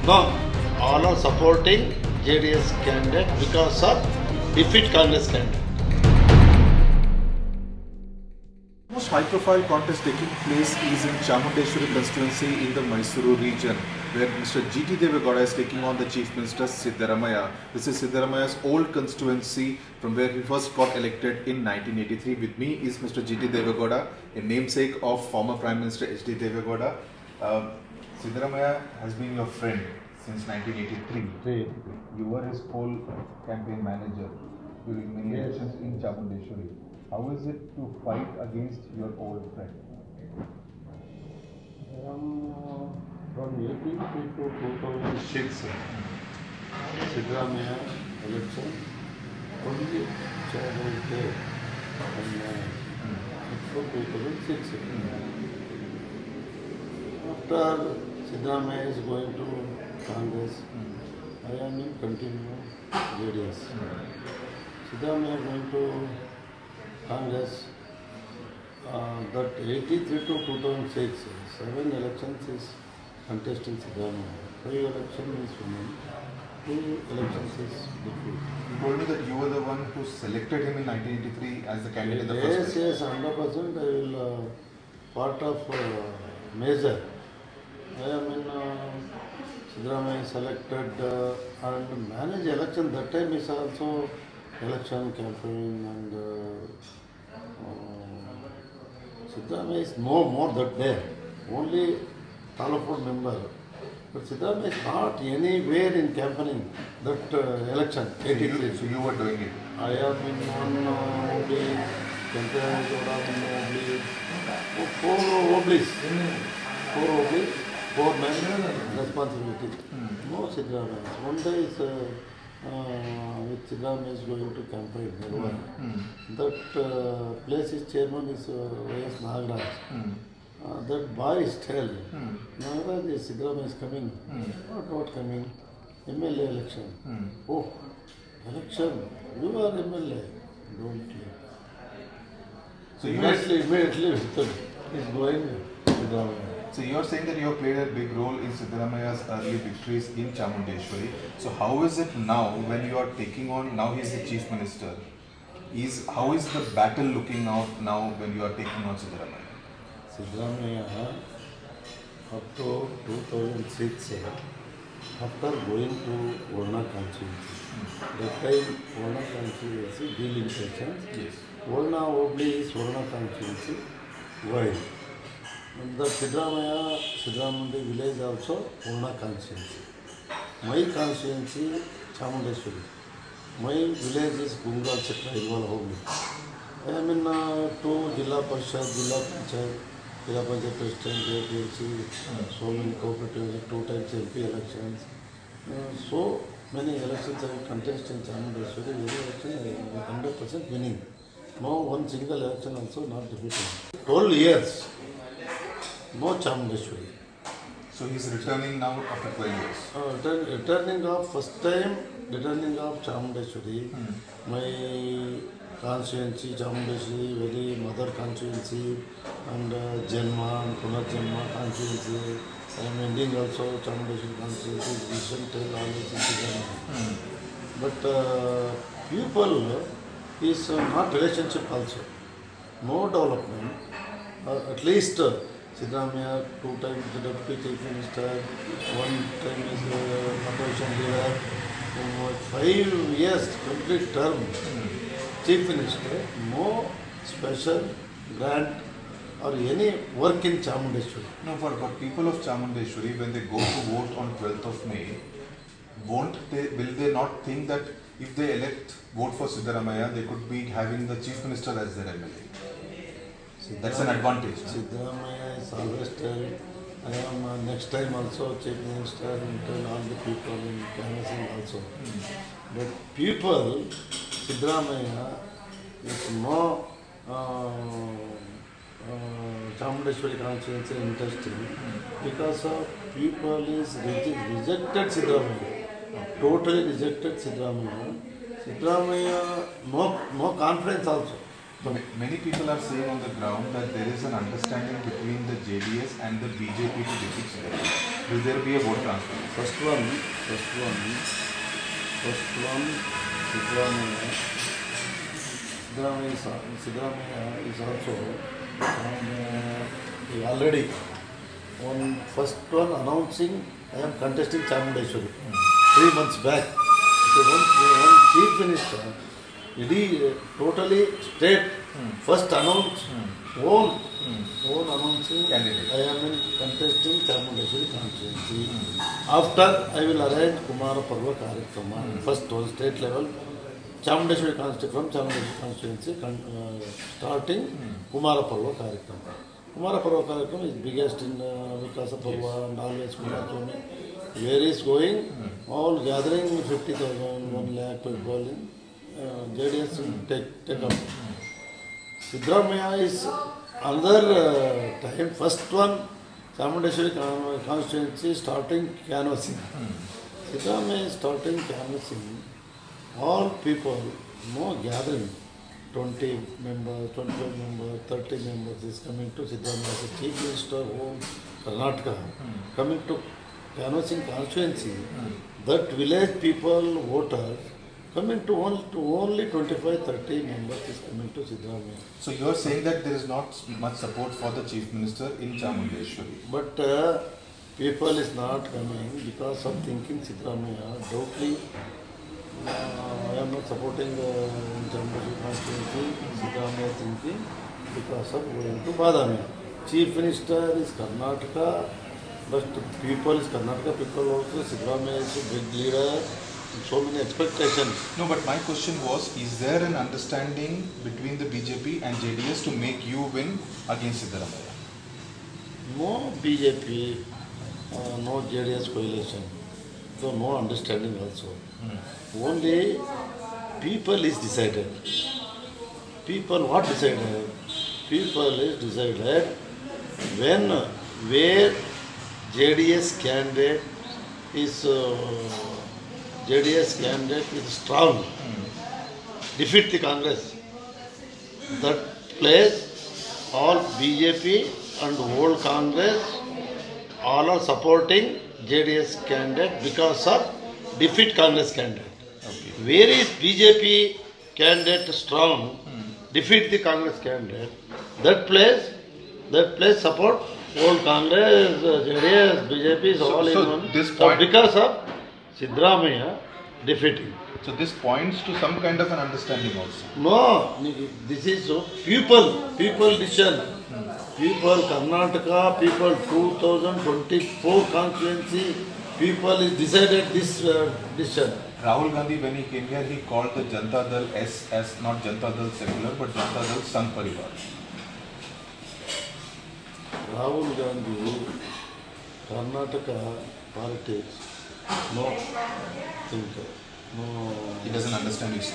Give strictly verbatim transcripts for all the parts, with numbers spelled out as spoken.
No, all are supporting J D S candidate because of defeat Congress candidate. Most high-profile contest taking place is in Chamundeshwari constituency in the Mysuru region, where Mister G T Devegowda is taking on the Chief Minister Siddaramaiah. This is Siddaramaiah's old constituency from where he first got elected in nineteen eighty-three. With me is Mister G T Devegowda, a namesake of former Prime Minister H D Devegowda. Uh, Siddaramaiah has been your friend since nineteen eighty-three. You were his poll campaign manager during many Yes. elections in Chamundeshwari. How is it to fight against your old friend? Um, from eighty-three to two thousand six, Siddaramaiah election, only chair was there. And uh, from two thousand six. After Siddaramaiah is going to Congress, I am in continue J D S. Siddaramaiah going to Congress, uh, that eighty-three to two thousand six, seven elections is contesting Siddaramaiah. Five elections is winning, two elections is defeat. You told me that you were the one who selected him in nineteen eighty-three as the candidate in the Yes, first place. yes, one hundred percent I will uh, part of uh, major. I am in uh, Siddaramaiah selected uh, and manage election. That time is also election campaign and uh, uh, Siddaramaiah is no more that there. Only Talapur member. But Siddaramaiah is not anywhere in campaigning that uh, election. So you, so you were doing it. I am in one uh, obli, Karnataka obli, four oblis, four oblis, four men responsibility. Hmm. No Siddaramaiah. One day is uh, uh, with Siddaramaiah is going to campaign. Hmm. That uh, place is chairman is uh, Y S Nagaraj. Hmm. Uh, that boy is tell, Hmm. Nagaraj is Siddaramaiah is coming. Hmm. What, what coming? M L A election. Hmm. Oh, election. You are M L A. Don't you? So you are, Immediately, immediately, he's going Siddaramaiah. so you are saying that you have played a big role in Siddaramaiah's early victories in Chamundeshwari. So how is it now when you are taking on, now he is the Chief Minister, is how is the battle looking out now when you are taking on Siddaramaiah? Siddaramaiah, up to two thousand six, after going to Varna constituency, that time Varna constituency delimitations, Yes. Varna obli is Varna constituency, why? The Siddaramaiah, Siddaramaiah village also Varna constituency. My constituency Chamundeshwari. My village is Gungal Chakra Ilwal Hogli. I am in uh, two Jilla Parishad, Jilla Panchayat, Jilla Panchayat President, A P L C, so many cooperatives, two times M P elections. Uh, so many elections I have contested in Chamundeshwari. Every election I am one hundred percent winning. No one single election also not defeated. twelve years, no Chamundeshwari. So he is returning now after twelve years. Uh, return, returning of first time, returning of Chamundeshwari, Hmm. my constituency, Chamundeshwari, very mother constituency, and uh, Janma and Punarjanma constituency. I am ending also Chamundeshwari constituency, recent tell all this in Hmm. But uh, people is uh, not relationship also. No development. Uh, at least uh, Siddaramaiah two times the deputy chief minister, one time is uh, opposition leader, um, five years complete term chief minister, no special grant or any work in Chamundeshwari. No, for, for people of Chamundeshwari, when they go to vote on twelfth of May, won't they, will they not think that if they elect, vote for Siddaramaiah, they could be having the Chief Minister as their M L A? That's an advantage. No? Siddaramaiah is always tell, I am uh, next time also chief minister and tell all the people in canvassing also. Hmm. But people, Siddaramaiah is no uh, uh, Chamundeshwari constituency interesting because of people is reject, rejected Siddaramaiah, totally rejected Siddaramaiah. Siddaramaiah, no, no confidence also. So ma- many people are saying on the ground that there is an understanding between the J D S and the B J P to defeat Siddaramaiah. Will there be a vote transfer? First one, first one, first one, Siddaramaiah. Siddaramaiah is, Siddaramaiah is also um, he already one first one announcing I am contesting Chamundeshwari three months back. So one, one chief minister, it totally state Hmm. first announced Hmm. own Hmm. own announcing Candidate. I am in contesting Chamundeshwari constituency. After I will arrange Kumara Parva Karikrama. First was state level Chamundeshwari constituency from Chamundeshwari constituency con- uh, starting Kumara Parva Karikrama. Kumara Parva Karikrama is biggest in uh, Vikasa Parva and always Kumara. Where is going? All gathering fifty thousand, one lakh people in uh, J D S will take, take up. Siddaramaiah is another uh, time, first one, Chamundeshwari con- constituency starting canvassing. Siddaramaiah is starting canvassing. All people, no gathering, twenty members, twenty-five members, thirty members is coming to Siddaramaiah as a chief minister home, Karnataka, coming to canvassing constituency. That village people, voters, coming to only, to only twenty-five, thirty members is coming to Siddaramaiah. So you are saying that there is not much support for the chief minister in Chamundeshwari. But uh, people is not coming because of thinking Siddaramaiah. Doubtly, uh, I am not supporting uh, Chamundeshwari constituency. Siddaramaiah thinking because of going to Badami. Chief minister is Karnataka, but people is Karnataka people also. Siddaramaiah is a big leader. So many expectations. No, but my question was, is there an understanding between the B J P and J D S to make you win against Siddaramaiah? No B J P, uh, no J D S coalition, so no understanding also. Hmm. Only people is decided. People what decided? People is decided when, where J D S candidate is, uh, J D S candidate is strong, hmm. defeat the Congress. That place, all B J P and whole Congress, all are supporting J D S candidate because of defeat Congress candidate. Okay. Where is B J P candidate strong, hmm. defeat the Congress candidate, that place, that place support whole Congress, uh, J D S, B J P is So- all so in one. this So point- because of Siddaramaiah defeating. So this points to some kind of an understanding also. No, this is so people, people decision. People, Karnataka, people two thousand twenty-four constituency, people is decided this uh, decision. Rahul Gandhi, when he came here, he called the Janata Dal S as not Janata Dal secular, but Janata Dal Sangh Parivar. Rahul Gandhi, Karnataka politics, no thinker, no. He doesn't understand it.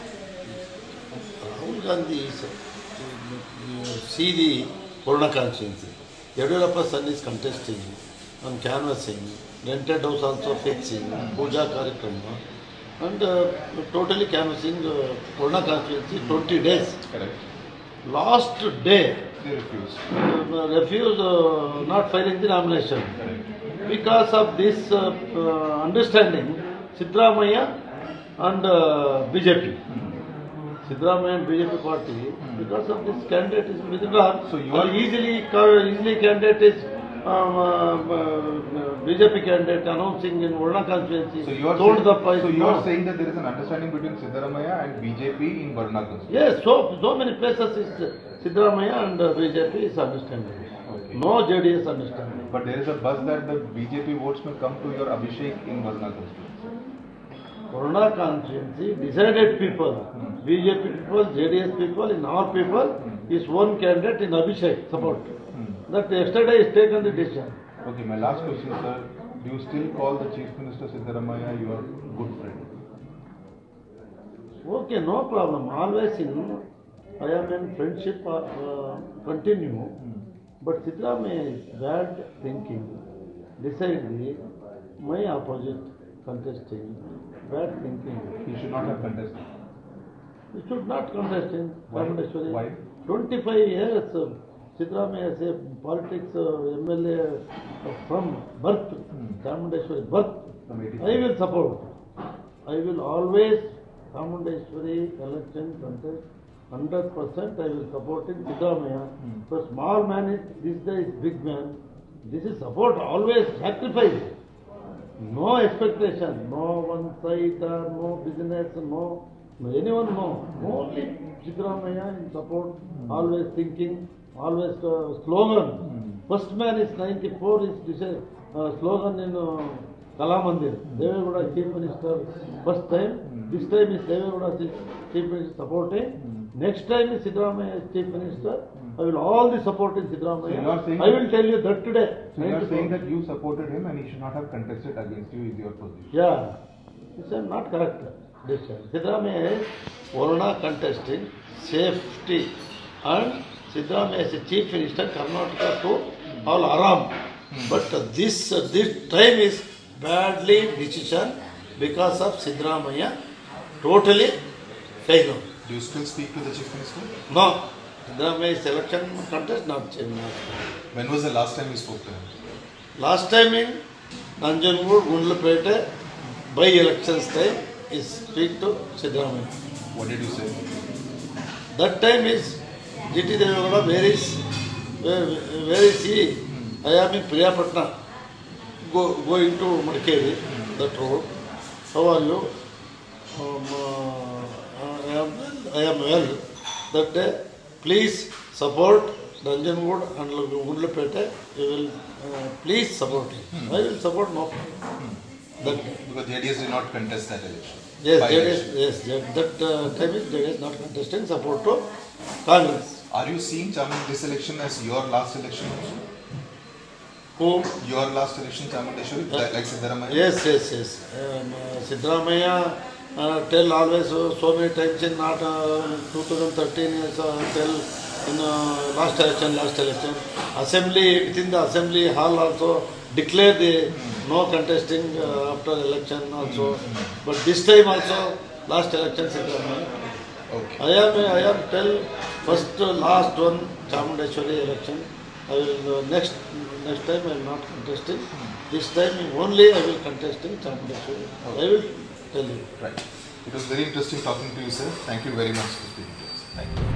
Rahul Gandhi is, you see the Purna constituency. Yadurappa's son is contesting and canvassing, rented house also fixing, puja karikrama, and uh, totally canvassing uh, Purna constituency twenty days. Correct. Last day, They refuse. uh, refuse uh, not filing the nomination. Correct. Because of this uh, uh, understanding, Siddaramaiah and uh, B J P. Siddaramaiah and B J P party, because of this candidate is withdrawn. So you are- And easily, easily candidate is um, uh, uh, B J P candidate announcing in Varna constituency. So you are told saying, the price. so you no. are saying that there is an understanding between Siddaramaiah and B J P in Varna constituency. Yes, so so many places is Siddaramaiah and uh, B J P is understanding. Okay. No J D S understanding. But there is a buzz that the B J P votes may come to your Abhishek in Varna constituency. Corona constituency, decided people, Hmm. B J P people, J D S people, in our people, Hmm. is one candidate in Abhishek support. Hmm. That yesterday is taken the decision. Okay, my last question, sir. Do you still call the Chief Minister Siddaramaiah your good friend? Okay, no problem. Always in, I am in friendship uh, uh, continue, but Siddaramaiah is bad thinking. Decidedly, my opposite contesting, bad thinking. He should not have contested. You should not contest in Why? Chamundeshwari. Why? twenty-five years, uh, Siddaramaiah is a politics uh, M L A uh, from birth, Hmm. Chamundeshwari birth. From eighty-five. I will support. I will always Chamundeshwari election contest. Hundred percent I will support in Siddaramaiah. Hmm. So small man is this guy is big man. This is support. Always sacrifice. No expectation. No one side. Uh, no business. No. No, anyone no. Only Siddaramaiah in support, always thinking, always uh, slogan. Mm. First man is ninety-four is this uh, slogan in uh, Kalamandir. Mm. Devegowda Chief Minister first time. Mm. This time is Devegowda Chief Minister supporting. Mm. Next time is Siddaramaiah Chief Minister. Mm. I will all the support in Siddaramaiah. So you are saying I will tell you that today. So you are saying that you supported him and he should not have contested against you is your position. Yeah, this is not correct. This Siddaramaiah is Varuna contesting safety and Siddaramaiah is the Chief Minister Karnataka to all Aram. Hmm. But uh, this uh, this time is badly decision because of Siddaramaiah totally failed. Do you still speak to the Chief Minister? No, Siddaramaiah is election contest not changed. When was the last time you spoke to him? Last time in Nanjangur, Gundlupete, by elections time is speak to Siddaramaiah. What did you say? That time is G T Devegowda, where is where, where is he? Hmm. I am in Priyapatna, go going to Madikeri, hmm. that road. How are you? Um, uh, I am I am well. That day, please support Nanjangur and Gundlupete. You will uh, please support him. Hmm. I will support no problem. Hmm. That because J D S did not contest that election. Yes, J D S, yes, that uh, time is J D S not contesting support to Congress. Are you seeing Chamund this election as your last election also? Whom? Your last election, Chamundeshwari, uh, like Siddaramaiah? Yes, yes, yes. Um, uh, Siddaramaiah uh, tell always uh, so many times in not uh, twenty thirteen is uh, tell in uh, last election, last election. Assembly, within the assembly hall also declare the no contesting uh, after election also. Mm-hmm. But this time also, last election Siddaramaiah. Okay. I am, I am tell first uh, last one Chamundeshwari election. I will uh, next next time I am not contesting. Hmm. This time only I will contest in Chamundeshwari. Okay. I will tell you. Right. It was very interesting talking to you, sir. Thank you very much for speaking to us. Thank you.